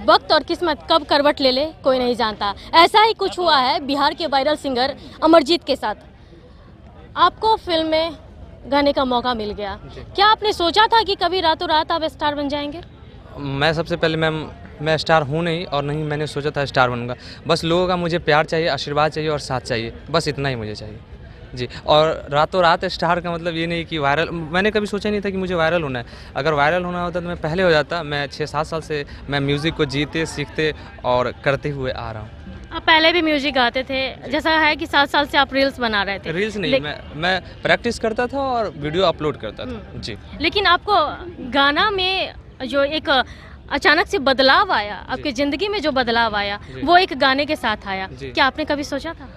वक्त और किस्मत कब करवट ले ले कोई नहीं जानता। ऐसा ही कुछ हुआ है बिहार के वायरल सिंगर अमरजीत के साथ। आपको फिल्म में गाने का मौका मिल गया, क्या आपने सोचा था कि कभी रातों रात आप स्टार बन जाएंगे? मैं सबसे पहले मैं स्टार हूँ नहीं, और नहीं मैंने सोचा था स्टार बनूंगा। बस लोगों का मुझे प्यार चाहिए, आशीर्वाद चाहिए और साथ चाहिए, बस इतना ही मुझे चाहिए जी। और रातों रात स्टार का मतलब ये नहीं कि वायरल, मैंने कभी सोचा नहीं था कि मुझे वायरल होना है। अगर वायरल होना होता तो मैं पहले हो जाता। मैं 6-7 साल से मैं म्यूज़िक को जीते सीखते और करते हुए आ रहा हूँ। आप पहले भी म्यूजिक गाते थे, जैसा है कि 7 साल से आप रील्स बना रहे थे। रील्स नहीं, मैं प्रैक्टिस करता था और वीडियो अपलोड करता था जी। लेकिन आपको गाना में जो एक अचानक से बदलाव आया, आपकी ज़िंदगी में जो बदलाव आया वो एक गाने के साथ आया, क्या आपने कभी सोचा था?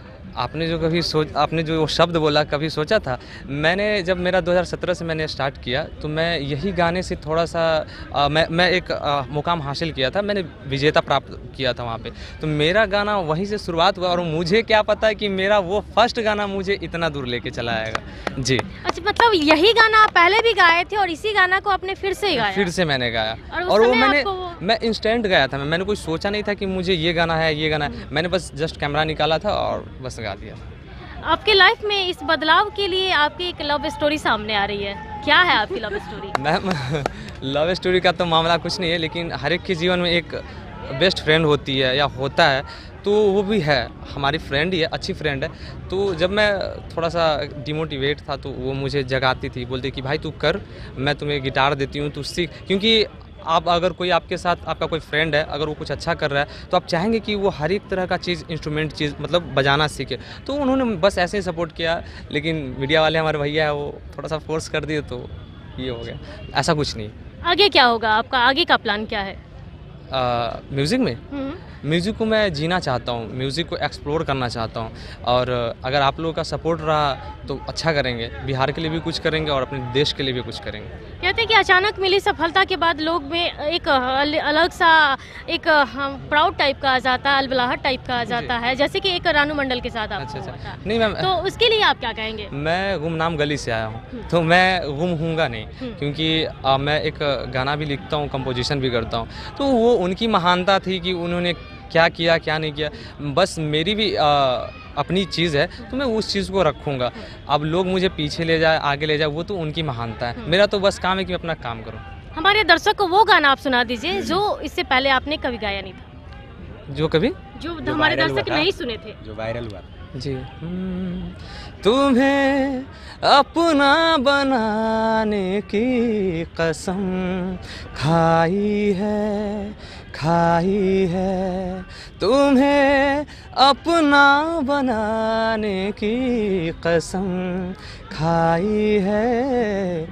आपने जो शब्द बोला, कभी सोचा था? मैंने जब मेरा 2017 से मैंने स्टार्ट किया तो मैं यही गाने से थोड़ा सा मैं एक मुकाम हासिल किया था, मैंने विजेता प्राप्त किया था वहाँ पे। तो मेरा गाना वहीं से शुरुआत हुआ, और मुझे क्या पता है कि मेरा वो फर्स्ट गाना मुझे इतना दूर लेके चला आएगा जी। अच्छा, मतलब यही गाना आप पहले भी गाए थे और इसी गाना को आपने फिर से गाया? फिर से मैंने गाया, और वो मैं इंस्टेंट गाया था। मैंने कोई सोचा नहीं था कि मुझे ये गाना है, ये गाना है। मैंने बस जस्ट कैमरा निकाला था और बस गा दिया। आपके लाइफ में इस बदलाव के लिए आपकी एक लव स्टोरी सामने आ रही है, क्या है आपकी love story? Ma'am, love story का तो मामला कुछ नहीं है, लेकिन हर एक के जीवन में एक बेस्ट फ्रेंड होती है या होता है, तो वो भी है हमारी फ्रेंड ही है, अच्छी फ्रेंड है। तो जब मैं थोड़ा सा डिमोटिवेट था तो वो मुझे जगाती थी, बोलती कि भाई तू कर, मैं तुम्हें गिटार देती हूँ, तू सीख। क्योंकि आप अगर कोई आपके साथ आपका कोई फ्रेंड है, अगर वो कुछ अच्छा कर रहा है तो आप चाहेंगे कि वो हर एक तरह का इंस्ट्रूमेंट मतलब बजाना सीखे। तो उन्होंने बस ऐसे ही सपोर्ट किया, लेकिन मीडिया वाले हमारे भैया है, वो थोड़ा सा फोर्स कर दिए तो ये हो गया, ऐसा कुछ नहीं। आगे क्या होगा आपका, आगे का प्लान क्या है? म्यूज़िक में म्यूज़िक को मैं जीना चाहता हूँ, म्यूज़िक को एक्सप्लोर करना चाहता हूँ, और अगर आप लोगों का सपोर्ट रहा तो अच्छा करेंगे, बिहार के लिए भी कुछ करेंगे और अपने देश के लिए भी कुछ करेंगे। कहते हैं कि अचानक मिली सफलता के बाद लोग में एक अलग सा एक प्राउड टाइप का आ जाता है, अलबलाहट टाइप का आ जाता है, जैसे कि एक रानू मंडल के साथ आपको हुआ था। नहीं मैम, तो उसके लिए आप क्या कहेंगे? मैं गुमनाम गली से आया हूँ, तो मैं गुम हूँगा नहीं, क्योंकि मैं एक गाना भी लिखता हूँ, कंपोजिशन भी करता हूँ। तो वो उनकी महानता थी कि उन्होंने क्या किया क्या नहीं किया। बस मेरी भी अपनी चीज़ है, तो मैं उस चीज़ को रखूँगा। अब लोग मुझे पीछे ले जाए, आगे ले जाए, वो तो उनकी महानता है। मेरा तो बस काम है कि मैं अपना काम करूँ। हमारे दर्शक को वो गाना आप सुना दीजिए जो इससे पहले आपने कभी गाया नहीं था, जो हमारे दर्शक नहीं सुने थे, जो वायरल हुआ जी। तुम्हें अपना बनाने की कसम खाई है, तुम्हें अपना बनाने की कसम खाई है।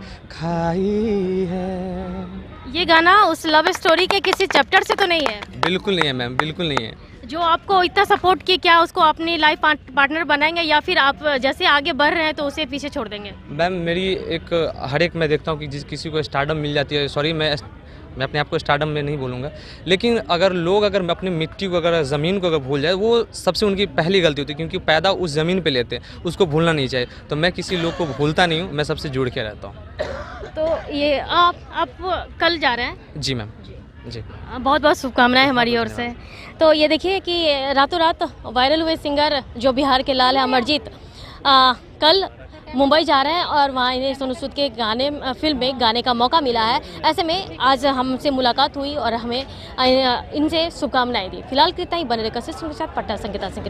ये गाना उस लव स्टोरी के किसी चैप्टर से तो नहीं है? बिल्कुल नहीं है मैम, बिल्कुल नहीं है। जो आपको इतना सपोर्ट किया, क्या उसको अपनी लाइफ पार्टनर बनाएंगे, या फिर आप जैसे आगे बढ़ रहे हैं तो उसे पीछे छोड़ देंगे? मैम, मेरी हर एक मैं देखता हूँ कि किसी को स्टारडम मिल जाती है। सॉरी, मैं अपने आप को स्टारडम में नहीं बोलूँगा, लेकिन अगर अपनी मिट्टी को, अगर ज़मीन को अगर भूल जाए, वो सबसे उनकी पहली गलती होती है, क्योंकि पैदा उस ज़मीन पे लेते हैं, उसको भूलना नहीं चाहिए। तो मैं किसी लोग को भूलता नहीं हूँ, मैं सबसे जुड़ के रहता हूँ। तो ये आप कल जा रहे हैं? जी मैम, जी। बहुत बहुत शुभकामनाएं हमारी ओर से। तो ये देखिए कि रातों रात वायरल हुए सिंगर जो बिहार के लाल हैं अमरजीत, कल मुंबई जा रहे हैं और वहाँ इन्हें सोनू सूद के फिल्म में गाने का मौका मिला है। ऐसे में आज हमसे मुलाकात हुई और हमें इनसे शुभकामनाएं दी। फिलहाल कितना ही बने रहे, कशिश के साथ पट्टा संगीता सिंह।